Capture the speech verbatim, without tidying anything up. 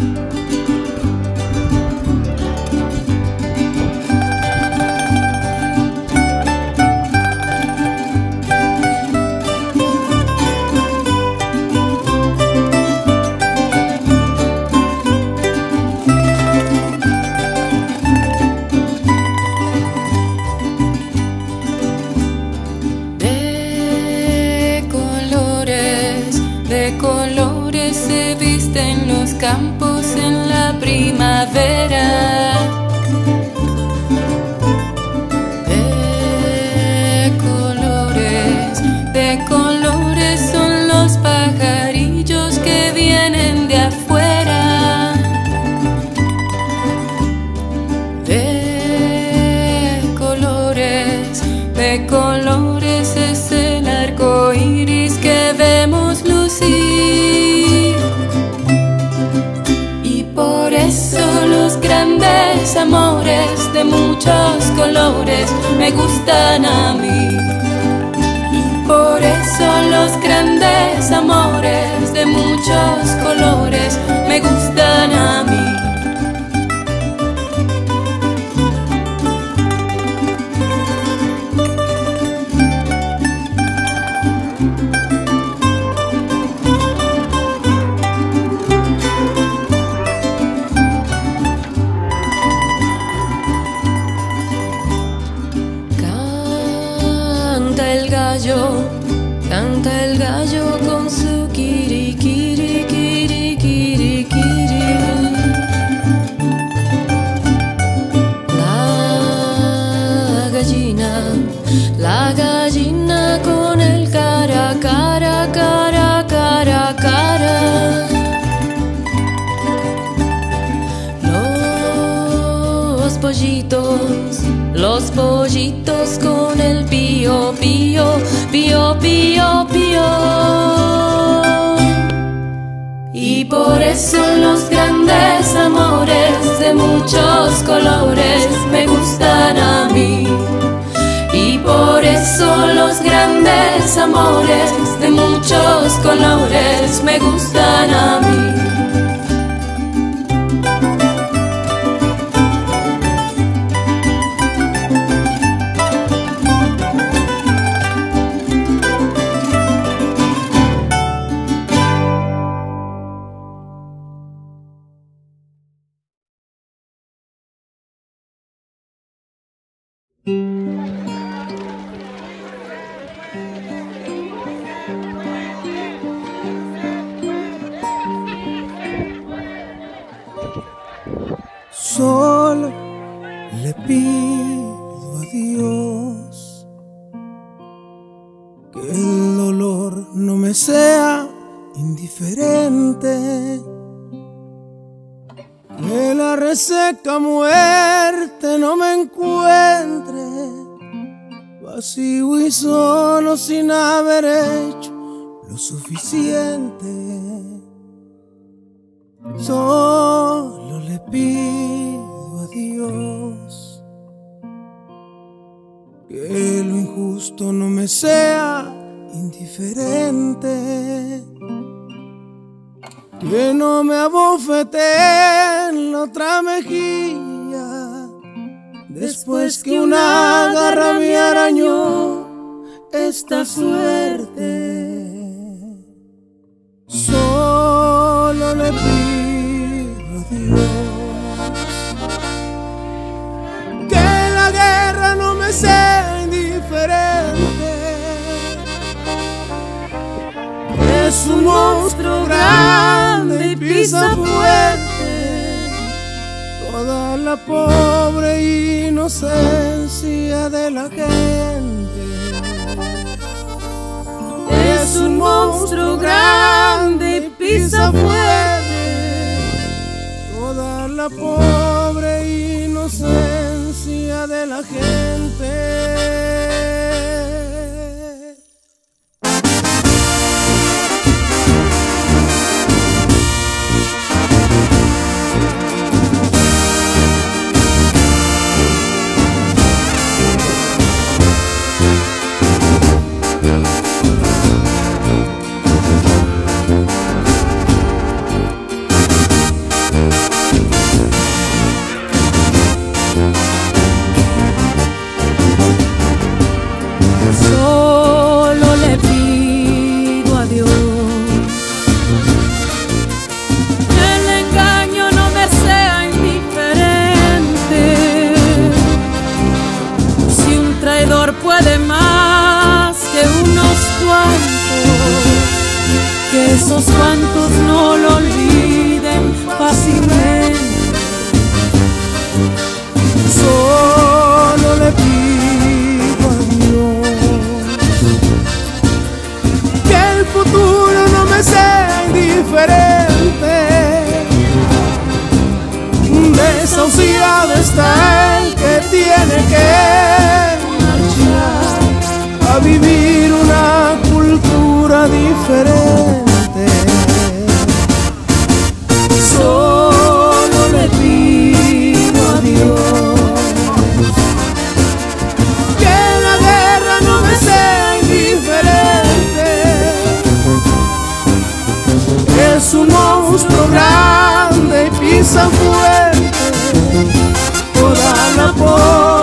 Campos en la primavera, de colores, de colores son los pajarillos que vienen de afuera, de colores, de colores es el arco iris que vemos lucir. Por eso los grandes amores de muchos colores me gustan a mí. Y por eso los grandes amores de muchos colores me gustan a mí. Canta el gallo con su kiri, kiri, kiri, kiri, kiri. La gallina, la gallina con el cara, cara, cara, cara, cara. Los pollitos, los pollitos con el pío, pío, pío, pío, pío. Y por eso los grandes amores de muchos colores me gustan a mí. Y por eso los grandes amores de muchos colores me gustan a mí. Solo le pido a Dios que el dolor no me sea indiferente, que la reseca muerte no me encuentre vacío y solo sin haber hecho lo suficiente. Solo le pido a Dios que lo injusto no me sea indiferente, que no me abofeteen en la otra mejilla después que una garra me arañó esta suerte. Solo le pido a Dios que la guerra no me sea indiferente. Es un monstruo grande y pisa fuerte toda la pobre inocencia de la gente. Es un monstruo grande y pisa fuerte toda la pobre inocencia de la gente. está el que tiene que marchar a vivir una cultura diferente. Solo le pido a Dios que la guerra no me sea indiferente. Es un monstruo grande y pisa fuerte toda la población.